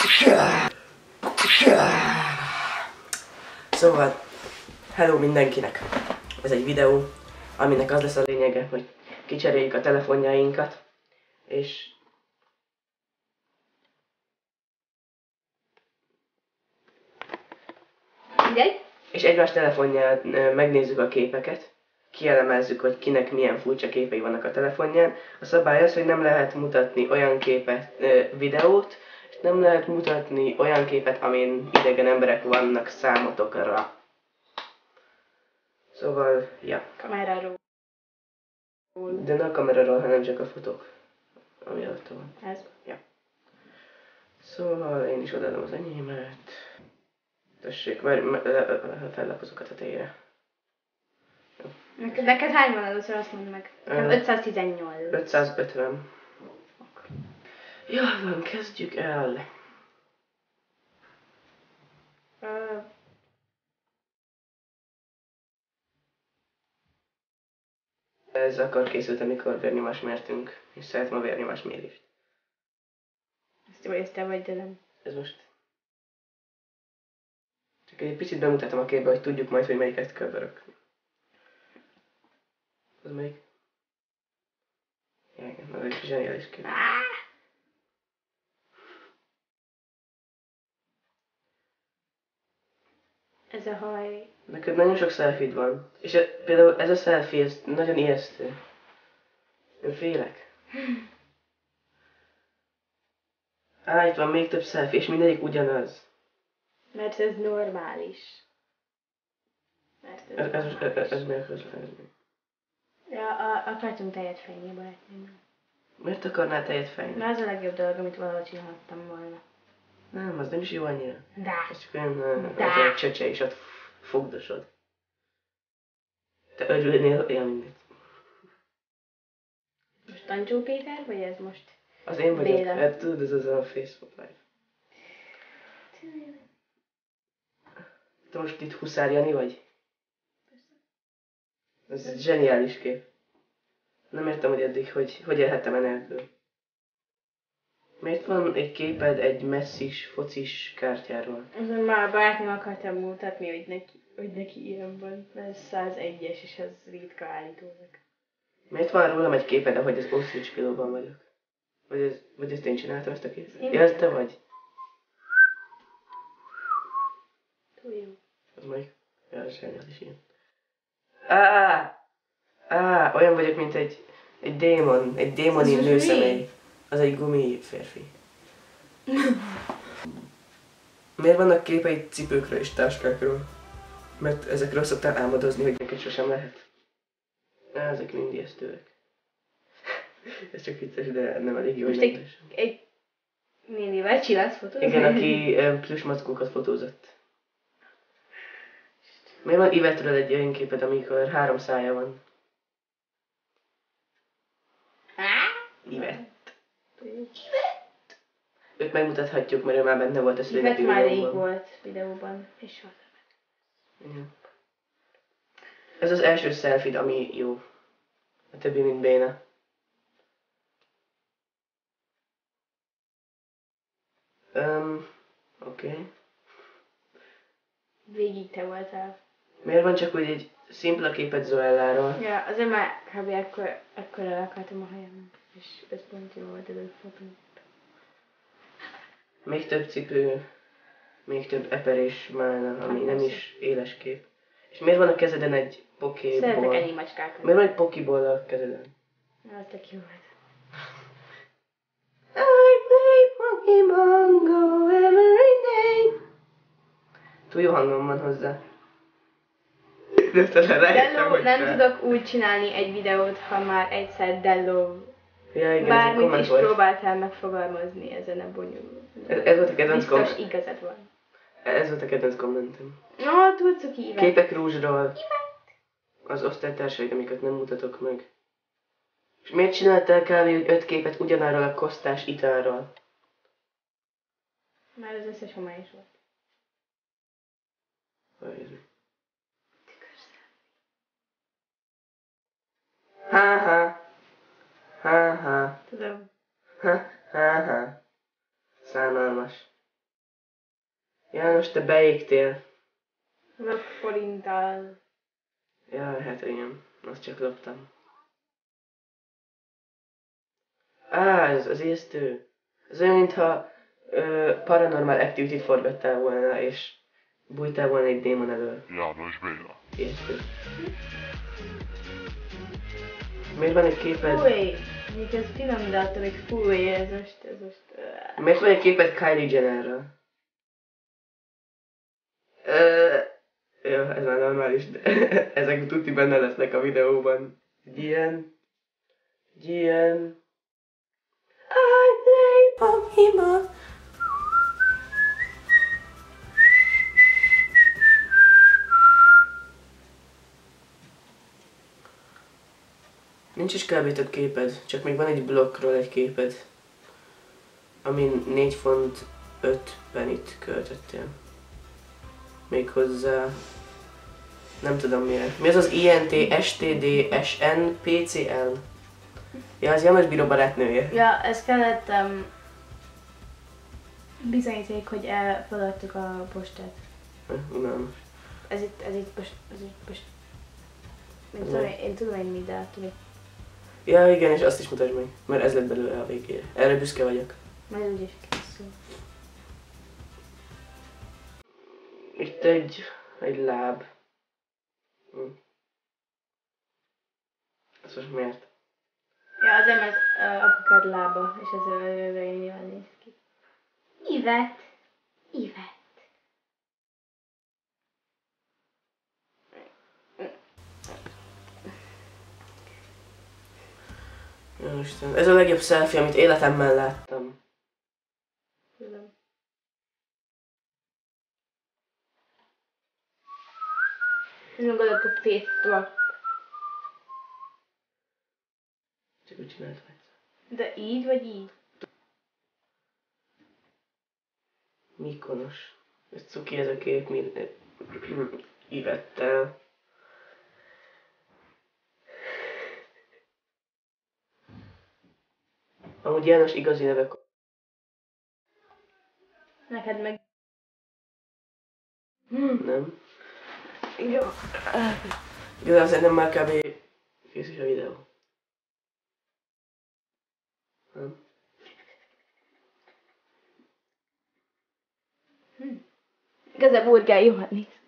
Szóval, hello mindenkinek! Ez egy videó, aminek az lesz a lényege, hogy kicseréljük a telefonjainkat, és egymás telefonján megnézzük a képeket, kielemezzük, hogy kinek milyen furcsa képei vannak a telefonján. A szabály az, hogy nem lehet mutatni olyan képet, videót, és nem lehet mutatni olyan képet, amin idegen emberek vannak számotokra. Szóval, ja. Kameráról. De ne a kameráról, hanem csak a fotók, ami alatt van. Ez? Ja. Szóval én is odaadom az enyémet. Tessék, fellapozok a tetejére. Neked hány van először, azt mondd meg. 518. 550. Jól van, kezdjük el. Ez akkor készült, amikor vérnyomást mértünk, és szeretem a vérnyomásmérést. Ezt jó, hogy te vagy, de nem. Ez most... Csak egy picit bemutatom a képbe, hogy tudjuk majd, hogy melyiket köbörök. Az melyik? Ja, igen, az egy zseniális kép. Ez a haj. Neked nagyon sok selfie-d van. És például ez a selfie, ez nagyon ijesztő. Én félek. Itt van még több selfie, és mindegyik ugyanaz. Mert ez normális. Ez miért közben? Ja, akartunk tejet fejni, barátnőm. Miért akarnál tejet fejni? Na, az a legjobb dolog, amit valahogy csinálhattam volna. Nem, az nem is jó annyira. De. Ez csak olyan csöcse, és ott fogdosod. Te örülnél, olyan mindegy. Most Tancsó Péter, vagy ez most? Az én vagyok. Béla. Hát tudod, ez az a Facebook Live. Te most itt Huszár Jani vagy? Ez egy zseniális kép. Nem értem, hogy eddig hogy élhettem enélkül. Miért van egy képed egy messzis, focis kártyáról? Azon már a barátnőm akartam mutatni, hogy neki ilyen van. Mert ez 101-es, és ez ritka állítólag. Miért van rólam egy képed, ahogy az Ostrich Pillow-ban vagyok? Vagy ezt én csináltam ezt a képet? Ja, ez te vagy. Túl jó. Az melyik? Ja, ez zseniális ilyen. Olyan vagyok, mint egy démon, egy démoni nőszemély. Az egy gumi férfi. Miért vannak képeid cipőkről és táskákról? Mert ezekről szoktál álmodozni, hogy neked sosem lehet. Ezek mind ijesztőek. Ez csak vicces, de nem elég jó. Most egy nénivel csinálsz fotót? Igen, aki plüsmackókat fotózott. Miért van Ivetről egy olyan képed, amikor 3 szája van? Ivet. Őt megmutathatjuk, mert ő már benne volt a szülinapi videóban. Már videóban. rég volt videóban, és volt. Igen. Ez az első selfie, ami jó. A többi mint béna. Oké. Végig te voltál. Miért van csak úgy egy szimpla képet Zoelláról? Ja, azért már kb. Akkor el akartam a hajam, és ez pont jó volt ez a fotó. Még több cipő, még több eperés málna, ami nem is éles kép. És miért van a kezeden egy pokéból? Szeretek ennyi macskákat. Miért van egy pokéból a kezeden? Az tök jó volt. I play Pokémon Go every day. Túl jó hangom van hozzá. Delló, nem tudok úgy csinálni egy videót, ha már egyszer Delló. Ja, igen, bármit is próbáltál megfogalmazni, ezen a bonyolult. Ez volt a kedvenc biztos igazad van. Ez volt a kedvenc kommentem. Túl cuki Ivet. Képek Rúzsról. Az osztálytársaid, amiket nem mutatok meg. És miért csináltál kb. 5 képet ugyanarról a kosztás italról? Már az összes homályos volt. Ha. Tudom. Ha. Szánalmas. János, te beégtél. Meg forinttal. Ja, hát igen. Azt csak loptam. Ez az ijesztő. Ez olyan, mintha Paranormal Activity-t forgattál volna, és bújtál volna egy démon elől. János Béla. Ijesztő. Miért van egy képed... Fúj! Még ez finom, de attól még fúj, ez most... Miért van egy képed Kylie Jennerről? Jó, ez már normális, de ezek tuti benne lesznek a videóban. Egy ilyen... I lay from him. Nincs is kb. Több képed, csak még van egy blokkról egy képed, amin 4 font 5 pennyt költöttél. Méghozzá... Nem tudom miért. Mi az az INT, STD, SN, PCL? Ja, az János Bíró barátnője. Ja, ez kellett bizonyíték, hogy feladtuk a postát. Unalmas. Ez itt most... Én tudom, hogy mi dátum. Ja, igen, és azt is mutasd meg, mert ez lett belőle a végére. Erre büszke vagyok. Majd úgyis készül. Itt egy láb. Ez most miért? Ja, azért mert apukád lába, és ez olyan jól néz ki. Ivet. Jó Isten, ez a legjobb selfie, amit életemben láttam. Tudom. Ez meg a féttra. Csak úgy csinált meg. De így vagy így? Mikonos. Ez cuki ez a kép, Ivettel. Amúgy János igazi nevek. Neked meg... Nem? Jó. Igazából szerintem már kb. Kész is a videó. Nem? Igazából Burger jól néz.